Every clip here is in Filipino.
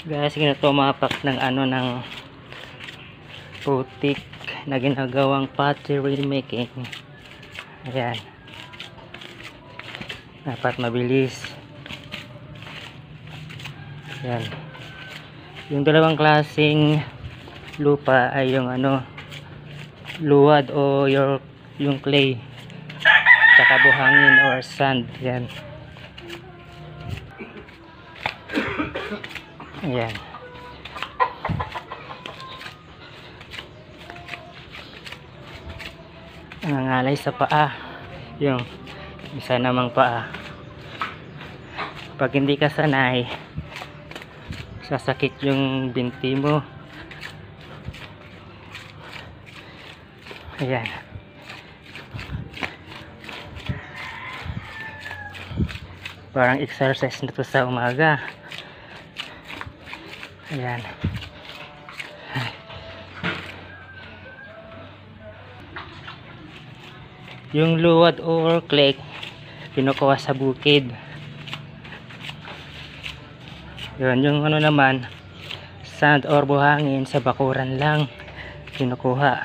Guys, ginatumapak ng ano ng putik na ginagawang pottery making. Ayan. Dapat mabilis. Ayan. Yung dalawang klaseng lupa ay yung ano, luwad o yung clay, tsaka buhangin or sand. Ayan. Ayan. Nangangalay sa paa. Yung isa namang paa. Pag hindi ka sanay, sasakit yung binti mo. Ayan. Parang exercise na to sa umaga. Ayan. Yung luwad or clay kinukuha sa bukid. Yun, yung ano naman, sand or buhangin sa bakuran lang kinukuha.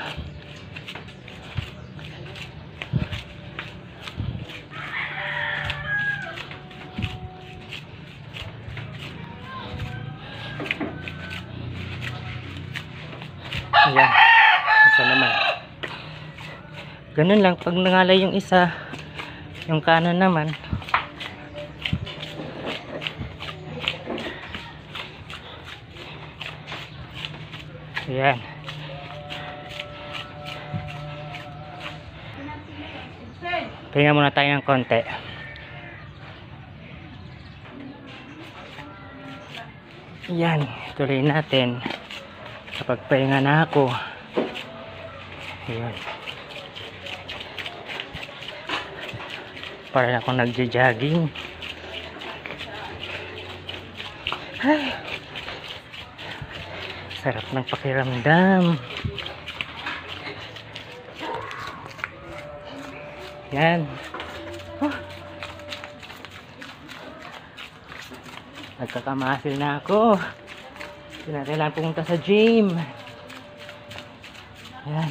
Ayan, isa naman. Ganun lang, pag nangalay yung isa, yung kanan naman. Ayan. Tingnan muna tayo ng konti. Ayan, tuloy natin. Kapag pahinga na ako. Ayan. Para akong nagja-jogging. Ay, sarap ng pakiramdam. Yan. Nagkakamasil na ako. Hindi na kailangan pumunta sa gym. Yan.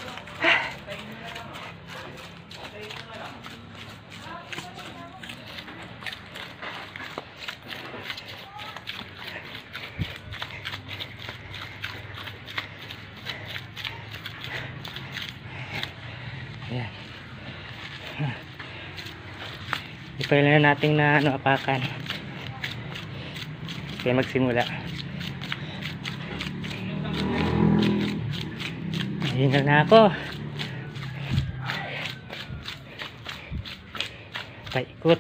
Ayan. Ipaila na natin na ano, apakan. Kaya magsimula. Hingal na ako. Paikot.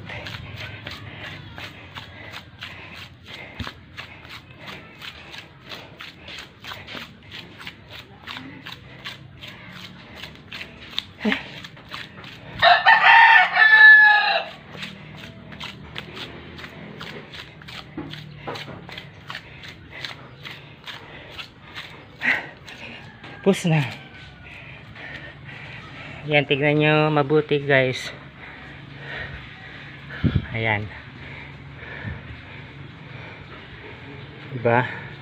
Tapos na. Ayan, tignan nyo mabuti guys. Ayan. Diba?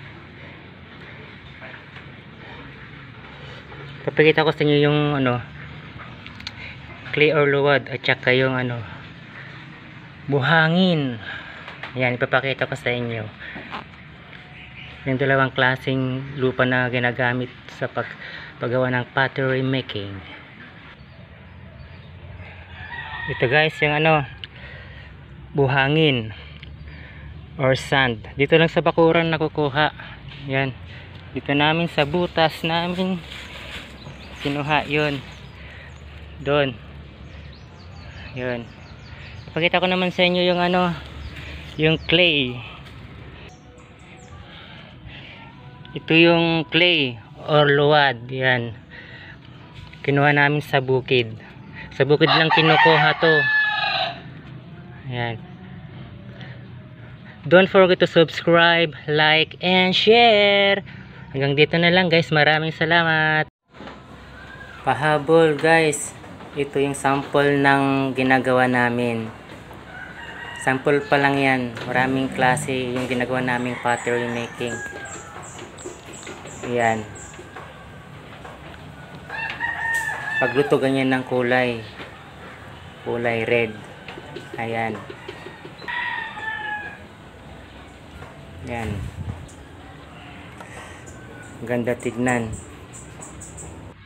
Papakita ko sa inyo yung ano, clay or luwad at saka yung ano, buhangin. Ayan, ipapakita ko sa inyo yung dalawang klaseng lupa na ginagamit sa paggawa ng pottery making. Ito guys, yung ano, buhangin or sand. Dito lang sa bakuran nakukuha. Yan. Dito namin sa butas namin kinuha yun. Doon. Yun. Ipakita ko naman sa inyo yung ano, yung clay. Ito yung clay or luwad. Yan. Kinuha namin sa bukid. Sa bukid lang kinukuha to. Ayan. Don't forget to subscribe, like, and share. Hanggang dito na lang guys. Maraming salamat. Pahabol guys. Ito yung sample ng ginagawa namin. Sample pa lang yan. Maraming klase yung ginagawa naming pottery making. Ayan. Pagluto ganyan ng kulay. Kulay red. Ayan. Ayan. Ganda tignan.